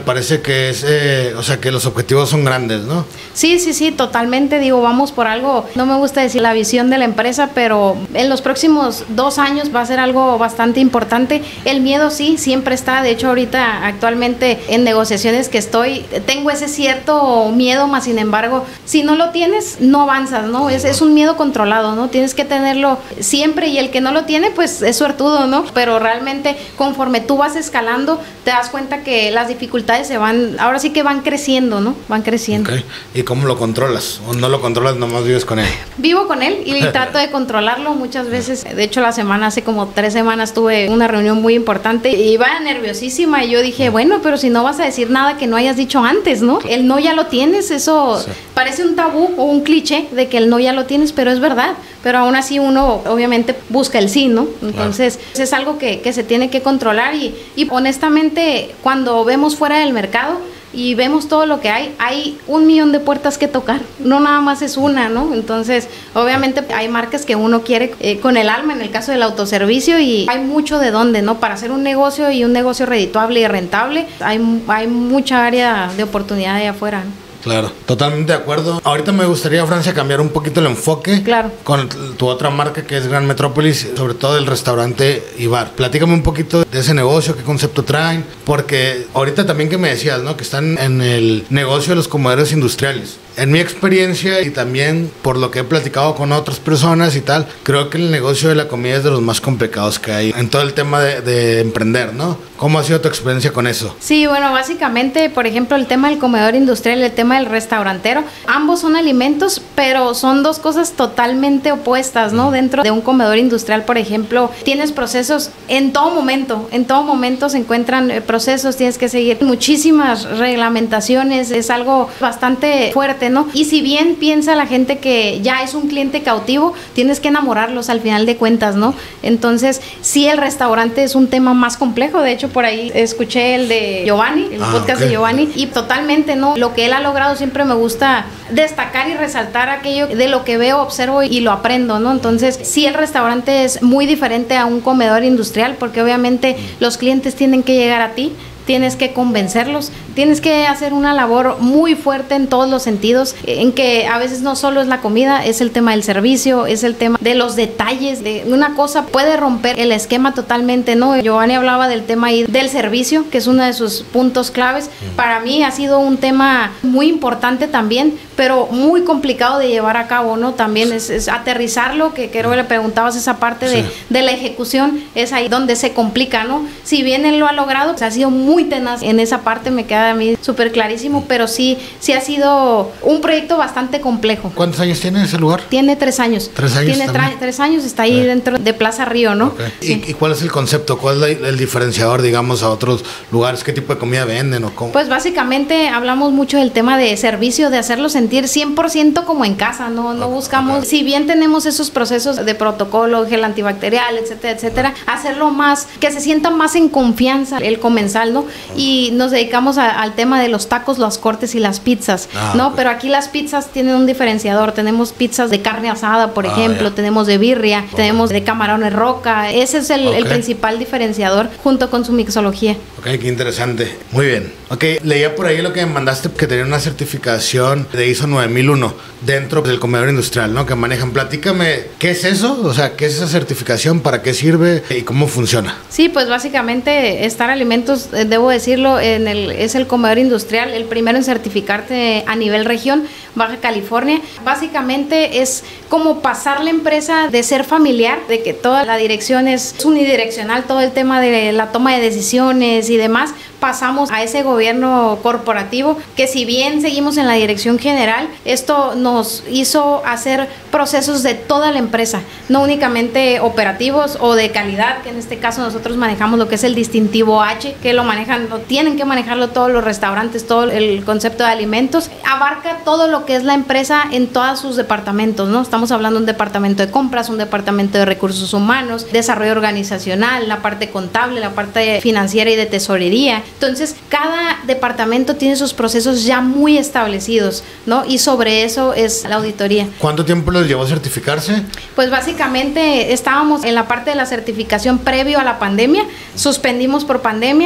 que es, eh, o sea, que los objetivos son grandes, ¿no? Sí, sí, sí, totalmente. Digo, vamos por algo, no me gusta decir la visión de la empresa, pero en los próximos dos años va a ser algo bastante importante. El miedo sí, siempre está. De hecho, ahorita actualmente en negociaciones que estoy, tengo ese cierto miedo, más sin embargo, si no lo tienes, no avanzas, ¿no? Es, es un miedo controlado, ¿no? Tienes que tenerlo siempre, y el que no lo tiene, pues es suertudo, ¿no? Pero realmente conforme tú vas escalando, te das cuenta que las dificultades se van, ahora sí que van creciendo, ¿no? Van creciendo. Okay. ¿Y cómo lo controlas? ¿O no lo controlas, nomás vives con él? Vivo con él y trato de controlarlo muchas veces. De hecho, la semana, hace como tres semanas, tuve una reunión muy importante y iba nerviosísima, y yo dije, bueno, pero si no vas a decir nada que no hayas dicho antes, ¿no? El no ya lo tienes, eso sí. Parece un tabú o un cliché de que el no ya lo tienes, pero es verdad. Pero aún así uno obviamente busca el sí, ¿no? Entonces claro. Es algo que, que se tiene que controlar, y, y honestamente cuando vemos fuera del mercado y vemos todo lo que hay, hay un millón de puertas que tocar, no nada más es una, ¿no? Entonces, obviamente hay marcas que uno quiere eh, con el alma, en el caso del autoservicio, y hay mucho de dónde, ¿no? Para hacer un negocio, y un negocio redituable y rentable, hay, hay mucha área de oportunidad allá afuera, ¿no? Claro, totalmente de acuerdo. Ahorita me gustaría, Francia, cambiar un poquito el enfoque. Claro. Con tu otra marca, que es Gran Metrópolis, sobre todo el restaurante y bar. Platícame un poquito de ese negocio, qué concepto traen, porque ahorita también que me decías, ¿no? Que están en el negocio de los comederos industriales. En mi experiencia, y también por lo que he platicado con otras personas y tal, creo que el negocio de la comida es de los más complicados que hay en todo el tema de, de emprender, ¿no? ¿Cómo ha sido tu experiencia con eso? Sí, bueno, básicamente, por ejemplo, el tema del comedor industrial y el tema del restaurantero, ambos son alimentos, pero son dos cosas totalmente opuestas, ¿no? Dentro de un comedor industrial, por ejemplo, tienes procesos en todo momento, en todo momento se encuentran procesos, tienes que seguir muchísimas reglamentaciones, es algo bastante fuerte, ¿no? Y si bien piensa la gente que ya es un cliente cautivo, tienes que enamorarlos al final de cuentas, ¿no? Entonces, sí, el restaurante es un tema más complejo. De hecho, por ahí escuché el de Giovanni, el ah, podcast okay. de Giovanni, y totalmente, ¿no? Lo que él ha logrado, siempre me gusta destacar y resaltar aquello de lo que veo, observo y lo aprendo, ¿no? Entonces, sí, el restaurante es muy diferente a un comedor industrial, porque obviamente los clientes tienen que llegar a ti, tienes que convencerlos, tienes que hacer una labor muy fuerte en todos los sentidos, en que a veces no solo es la comida, es el tema del servicio, es el tema de los detalles, de una cosa puede romper el esquema totalmente, ¿no? Giovanni hablaba del tema ahí del servicio, que es uno de sus puntos claves. Para mí ha sido un tema muy importante también, pero muy complicado de llevar a cabo, ¿no? También es, es aterrizarlo, que creo que le preguntabas esa parte de, sí. de la ejecución, es ahí donde se complica, ¿no? Si bien él lo ha logrado, pues ha sido muy muy tenaz en esa parte, me queda a mí súper clarísimo, pero sí, sí ha sido un proyecto bastante complejo. ¿Cuántos años tiene ese lugar? Tiene tres años. ¿Tres años Tiene tra- tres años, está ahí sí. dentro de Plaza Río, ¿no? Okay. Sí. ¿Y, ¿Y cuál es el concepto? ¿Cuál es el diferenciador, digamos, a otros lugares? ¿Qué tipo de comida venden o cómo? Pues básicamente hablamos mucho del tema de servicio, de hacerlo sentir cien por ciento como en casa, no, no okay. buscamos, okay. si bien tenemos esos procesos de protocolo, gel antibacterial, etcétera, etcétera, okay. hacerlo más, que se sienta más en confianza el comensal, ¿no? Okay. Y nos dedicamos a, al tema de los tacos, los cortes y las pizzas, ah, ¿no? Okay. Pero aquí las pizzas tienen un diferenciador, tenemos pizzas de carne asada, por ah, ejemplo, yeah. tenemos de birria, okay. tenemos de camarones roca, ese es el, okay. el principal diferenciador junto con su mixología. Ok, qué interesante, muy bien. Ok, leía por ahí lo que me mandaste, que tenía una certificación de I S O nueve mil uno dentro del comedor industrial, ¿no? Que manejan. Platícame, ¿qué es eso? O sea, ¿qué es esa certificación? ¿Para qué sirve? ¿Y cómo funciona? Sí, pues básicamente Star Alimentos, eh, debo decirlo, en el, es el comedor industrial, el primero en certificarte a nivel región, Baja California. Básicamente es como pasar la empresa de ser familiar, de que toda la dirección es unidireccional, todo el tema de la toma de decisiones y demás, pasamos a ese gobierno corporativo, que si bien seguimos en la dirección general, esto nos hizo hacer procesos de toda la empresa, no únicamente operativos o de calidad, que en este caso nosotros manejamos lo que es el distintivo H, que lo manejan, lo tienen que manejarlo todos los restaurantes, todo el concepto de alimentos, abarca todo lo que es la empresa en todos sus departamentos, ¿no? Estamos hablando de un departamento de compras, un departamento de recursos humanos, desarrollo organizacional, la parte contable, la parte financiera y de tesorería. Entonces, cada departamento tiene sus procesos ya muy establecidos, ¿no? Y sobre eso es la auditoría. ¿Cuánto tiempo les llevó a certificarse? Pues básicamente estábamos en la parte de la certificación previo a la pandemia, suspendimos por pandemia y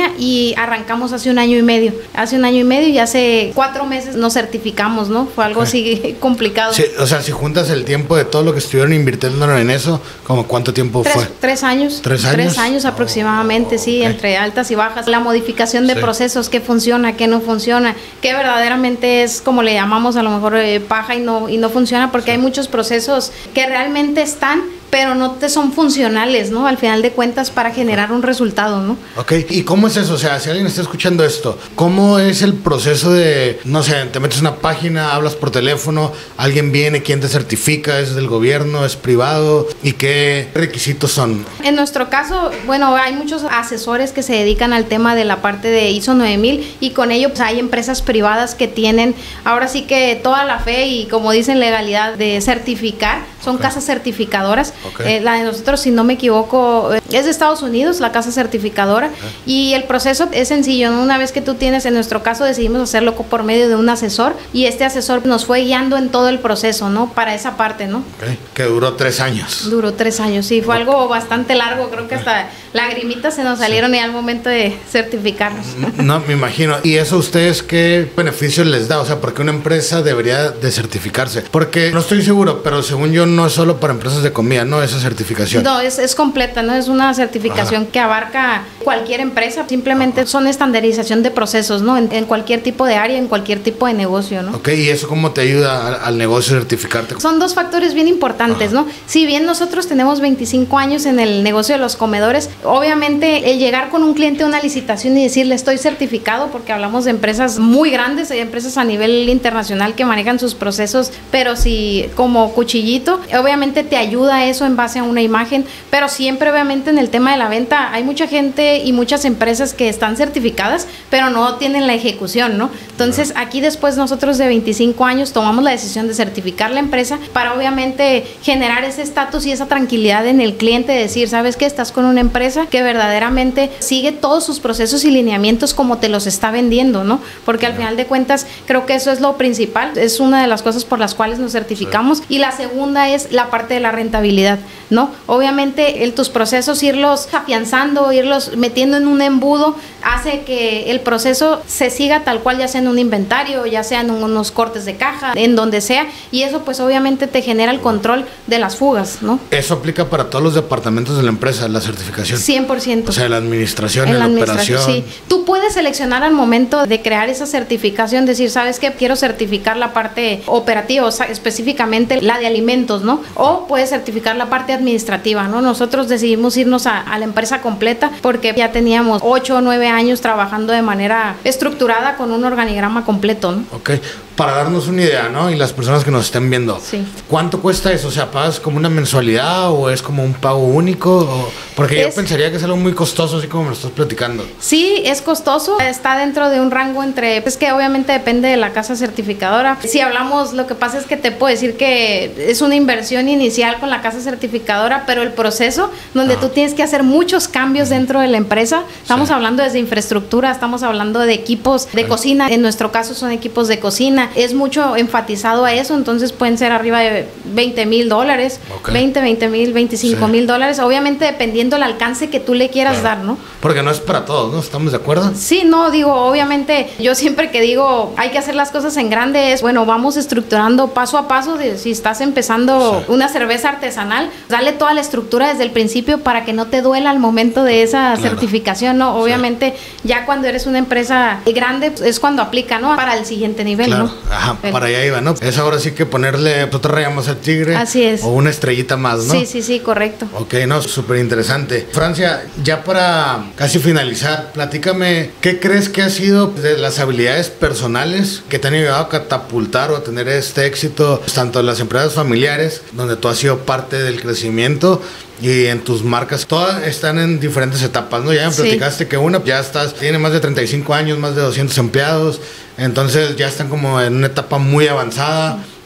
y arrancamos hace un año y medio. Hace un año y medio y hace cuatro meses nos certificamos, ¿no? Fue algo okay. así complicado. Sí, o sea, si juntas el tiempo de todo lo que estuvieron invirtiendo en eso, ¿como cuánto tiempo tres, fue? Tres años. ¿Tres años? Tres años aproximadamente, oh, sí, okay. entre altas y bajas. La modificación de sí. procesos, qué funciona, qué no funciona, qué verdaderamente es, como le llamamos a lo mejor, eh, paja y no, y no funciona, porque sí. hay muchos procesos que realmente están, pero no te son funcionales, ¿no? Al final de cuentas para generar un resultado, ¿no? Ok, ¿y cómo es eso? O sea, si alguien está escuchando esto, ¿cómo es el proceso de, no sé, te metes en una página, hablas por teléfono, alguien viene, quién te certifica, es del gobierno, es privado, y qué requisitos son? En nuestro caso, bueno, hay muchos asesores que se dedican al tema de la parte de I S O nueve mil y con ello pues hay empresas privadas que tienen ahora sí que toda la fe y como dicen legalidad de certificar, son okay. casas certificadoras. Okay. Eh, la de nosotros, si no me equivoco, es de Estados Unidos, la casa certificadora, okay. y el proceso es sencillo, ¿no? Una vez que tú tienes, en nuestro caso decidimos hacerlo por medio de un asesor y este asesor nos fue guiando en todo el proceso, ¿no? Para esa parte, ¿no? Okay. Que duró tres años. Duró tres años, sí, fue okay. algo bastante largo, creo que hasta lagrimitas se nos salieron sí. al momento de certificarnos. No, me imagino. ¿Y eso a ustedes qué beneficios les da? O sea, ¿por qué una empresa debería de certificarse? Porque no estoy seguro, pero según yo no es solo para empresas de comida, ¿no? Esa certificación. No, es, es completa, ¿no? Es una certificación Ajá. que abarca cualquier empresa, simplemente Ajá. son estandarización de procesos, ¿no? En, en cualquier tipo de área, en cualquier tipo de negocio, ¿no? Ok, ¿y eso cómo te ayuda al, al negocio certificarte? Son dos factores bien importantes, Ajá. ¿no? Si bien nosotros tenemos veinticinco años en el negocio de los comedores, obviamente el llegar con un cliente a una licitación y decirle estoy certificado, porque hablamos de empresas muy grandes, hay empresas a nivel internacional que manejan sus procesos, pero si como cuchillito, obviamente te ayuda eso en base a una imagen, pero siempre obviamente en el tema de la venta hay mucha gente y muchas empresas que están certificadas, pero no tienen la ejecución, ¿no? Entonces aquí después nosotros de veinticinco años tomamos la decisión de certificar la empresa para obviamente generar ese estatus y esa tranquilidad en el cliente, de decir, ¿sabes qué? Estás con una empresa que verdaderamente sigue todos sus procesos y lineamientos como te los está vendiendo, ¿no? Porque al final de cuentas creo que eso es lo principal, es una de las cosas por las cuales nos certificamos, y la segunda es la parte de la rentabilidad, ¿no? Obviamente el, tus procesos irlos afianzando, irlos metiendo en un embudo hace que el proceso se siga tal cual, ya sea en un inventario, ya sea en unos cortes de caja, en donde sea, y eso pues obviamente te genera el control de las fugas, ¿no? Eso aplica para todos los departamentos de la empresa, la certificación. cien por ciento. O sea, la administración, en la, la operación. Sí. Tú puedes seleccionar al momento de crear esa certificación, decir, ¿sabes qué? Quiero certificar la parte operativa, o sea, específicamente la de alimentos, ¿no? O puedes certificar la parte administrativa, ¿no? Nosotros decidimos irnos a, a la empresa completa porque ya teníamos ocho o nueve años trabajando de manera estructurada con un organigrama completo, ¿no? Ok, para darnos una idea, ¿no? Y las personas que nos estén viendo, sí. ¿cuánto cuesta eso? O sea, ¿pagas como una mensualidad o es como un pago único? O... Porque es, yo pensaría que es algo muy costoso, así como me lo estás platicando. Sí, es costoso, está dentro de un rango entre, es que obviamente depende de la casa certificadora. Si hablamos, lo que pasa es que te puedo decir que es una inversión inicial con la casa certificadora, pero el proceso donde ah. tú tienes que hacer muchos cambios dentro de la empresa, estamos sí. hablando desde infraestructura, estamos hablando de equipos de sí. cocina, en nuestro caso son equipos de cocina, es mucho enfatizado a eso, entonces pueden ser arriba de veinte mil dólares, okay. veinte, veinte mil, veinticinco mil sí. dólares, obviamente dependiendo el alcance que tú le quieras claro. dar, ¿no? Porque no es para todos, ¿no? ¿Estamos de acuerdo? Sí, no, digo, obviamente, yo siempre que digo hay que hacer las cosas en grande es, bueno, vamos estructurando paso a paso, de, si estás empezando sí. una cerveza artesanal, dale toda la estructura desde el principio para que no te duela al momento de esa claro. certificación, ¿no? Obviamente, sí. ya cuando eres una empresa grande, pues, es cuando aplica, ¿no? Para el siguiente nivel, claro. ¿no? Ajá, el... para allá iba, ¿no? Es ahora sí que ponerle otra raya más al tigre. Así es. O una estrellita más, ¿no? Sí, sí, sí, correcto. Ok, no, súper interesante. Francia, ya para casi finalizar, platícame, ¿qué crees que ha sido de las habilidades personales que te han ayudado a catapultar o a tener este éxito, tanto en las empresas familiares, donde tú has sido parte del crecimiento, y en tus marcas? Todas están en diferentes etapas, ¿no? Ya me platicaste sí. que una ya estás, tiene más de treinta y cinco años, más de doscientos empleados, entonces ya están como en una etapa muy avanzada.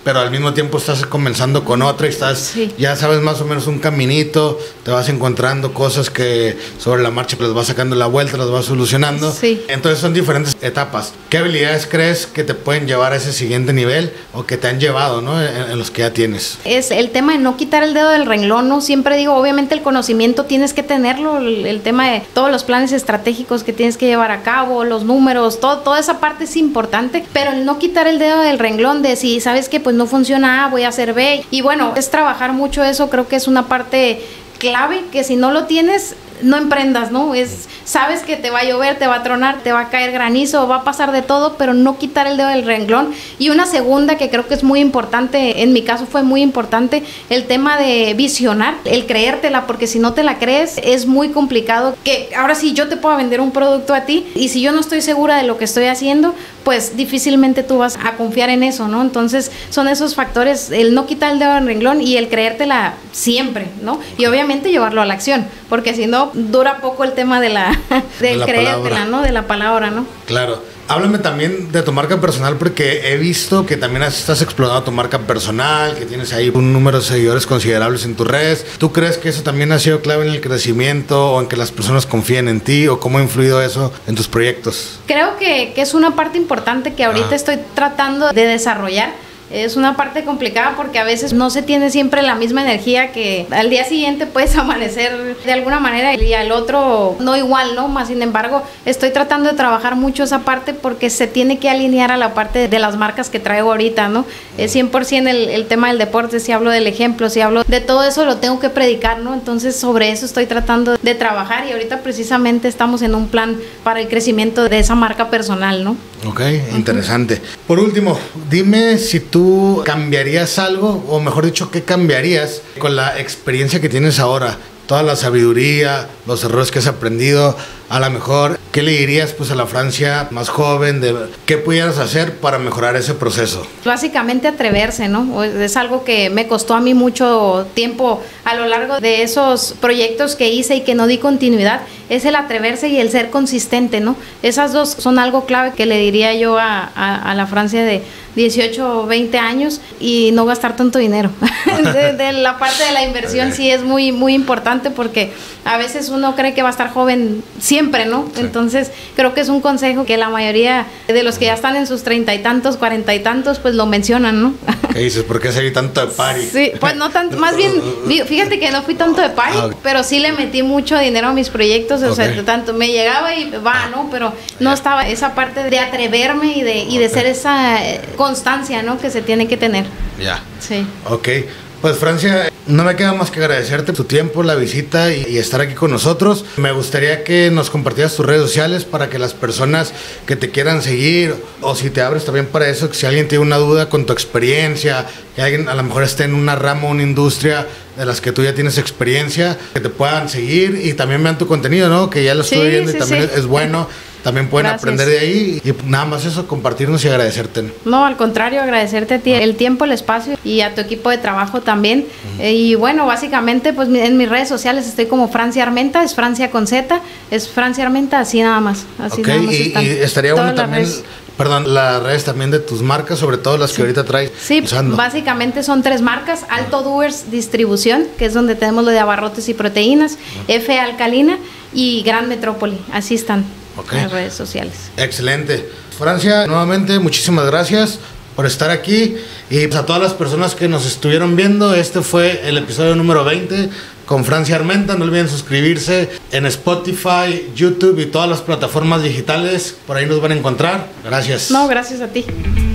pero al mismo tiempo estás comenzando con otra y estás, sí. ya sabes más o menos un caminito, te vas encontrando cosas que sobre la marcha pues, las vas sacando la vuelta, las vas solucionando. Sí. Entonces son diferentes etapas. ¿Qué habilidades crees que te pueden llevar a ese siguiente nivel o que te han llevado, ¿no? en, en los que ya tienes? Es el tema de no quitar el dedo del renglón, ¿no? Siempre digo, obviamente el conocimiento tienes que tenerlo, el, el tema de todos los planes estratégicos que tienes que llevar a cabo, los números, todo, toda esa parte es importante, pero el no quitar el dedo del renglón de si sabes que pues no funciona A, voy a hacer B, y bueno, es trabajar mucho eso, creo que es una parte clave, que si no lo tienes, no emprendas, ¿no? Es, sabes que te va a llover, te va a tronar, te va a caer granizo, va a pasar de todo, pero no quitar el dedo del renglón. Y una segunda que creo que es muy importante, en mi caso fue muy importante, el tema de visionar, el creértela, porque si no te la crees, es muy complicado. Que ahora sí yo te puedo vender un producto a ti, y si yo no estoy segura de lo que estoy haciendo, pues difícilmente tú vas a confiar en eso, ¿no? Entonces son esos factores, el no quitar el dedo del renglón y el creértela siempre, ¿no? Y obviamente llevarlo a la acción, porque si no, dura poco el tema de la del de creértela, ¿no? De la palabra, ¿no? Claro. Háblame también de tu marca personal, porque he visto que también estás explorando tu marca personal, que tienes ahí un número de seguidores considerables en tus redes. ¿Tú crees que eso también ha sido clave en el crecimiento o en que las personas confíen en ti, o cómo ha influido eso en tus proyectos? Creo que, que es una parte importante que ahorita ah. estoy tratando de desarrollar. Es una parte complicada porque a veces no se tiene siempre la misma energía, que al día siguiente puedes amanecer de alguna manera y al otro no igual, ¿no? Más sin embargo, estoy tratando de trabajar mucho esa parte porque se tiene que alinear a la parte de las marcas que traigo ahorita, ¿no? Es cien por ciento el, el tema del deporte, si hablo del ejemplo, si hablo de todo eso lo tengo que predicar, ¿no? Entonces sobre eso estoy tratando de trabajar y ahorita precisamente estamos en un plan para el crecimiento de esa marca personal, ¿no? Ok, interesante. Uh-huh. Por último, dime si tú cambiarías algo, o mejor dicho, ¿qué cambiarías con la experiencia que tienes ahora? Toda la sabiduría, los errores que has aprendido, a lo mejor, ¿qué le dirías pues a la Francia más joven? De ¿qué pudieras hacer para mejorar ese proceso? Básicamente atreverse, ¿no? Es algo que me costó a mí mucho tiempo a lo largo de esos proyectos que hice y que no di continuidad, es el atreverse y el ser consistente, ¿no? Esas dos son algo clave que le diría yo a, a, a la Francia de dieciocho o veinte años, y no gastar tanto dinero. de, de la parte de la inversión okay. sí es muy, muy importante, porque a veces uno cree que va a estar joven siempre, ¿no? Sí. Entonces creo que es un consejo que la mayoría de los que ya están en sus treinta y tantos, cuarenta y tantos, pues lo mencionan, ¿no? ¿Qué dices? ¿Por qué seguir tanto de party? Sí, pues no tanto, más bien, fíjate que no fui tanto de party, ah, okay. pero sí le metí mucho dinero a mis proyectos, o okay. sea, tanto me llegaba y va, ¿no? Pero no estaba esa parte de atreverme y de, y de okay. ser esa constancia, ¿no? Que se tiene que tener. Ya. Sí. Ok. Pues Francia, no me queda más que agradecerte tu tiempo, la visita y, y estar aquí con nosotros. Me gustaría que nos compartieras tus redes sociales para que las personas que te quieran seguir, o si te abres también para eso, que si alguien tiene una duda con tu experiencia, que alguien a lo mejor esté en una rama o una industria de las que tú ya tienes experiencia, que te puedan seguir y también vean tu contenido, ¿no? Que ya lo estoy sí, viendo sí, y también sí. es bueno. También pueden Gracias. aprender de ahí, y nada más eso, compartirnos y agradecerte. No, al contrario, agradecerte a ti el tiempo, el espacio y a tu equipo de trabajo también. Uh-huh. Eh, y bueno, básicamente pues en mis redes sociales estoy como Francia Armenta, es Francia con Z, es Francia Armenta, así nada más. Así okay, nada más y, y estaría bueno también... Redes. Perdón, las redes también de tus marcas, sobre todo las que sí. ahorita traes sí, usando. Básicamente son tres marcas: Alto Doers Distribución, que es donde tenemos lo de abarrotes y proteínas, uh-huh. F Alcalina y Gran Metrópoli, así están okay. las redes sociales. Excelente. Francia, nuevamente muchísimas gracias por estar aquí, y pues a todas las personas que nos estuvieron viendo, este fue el episodio número veinte con Francia Armenta. No olviden suscribirse en Spotify, YouTube y todas las plataformas digitales, por ahí nos van a encontrar. Gracias. No, gracias a ti.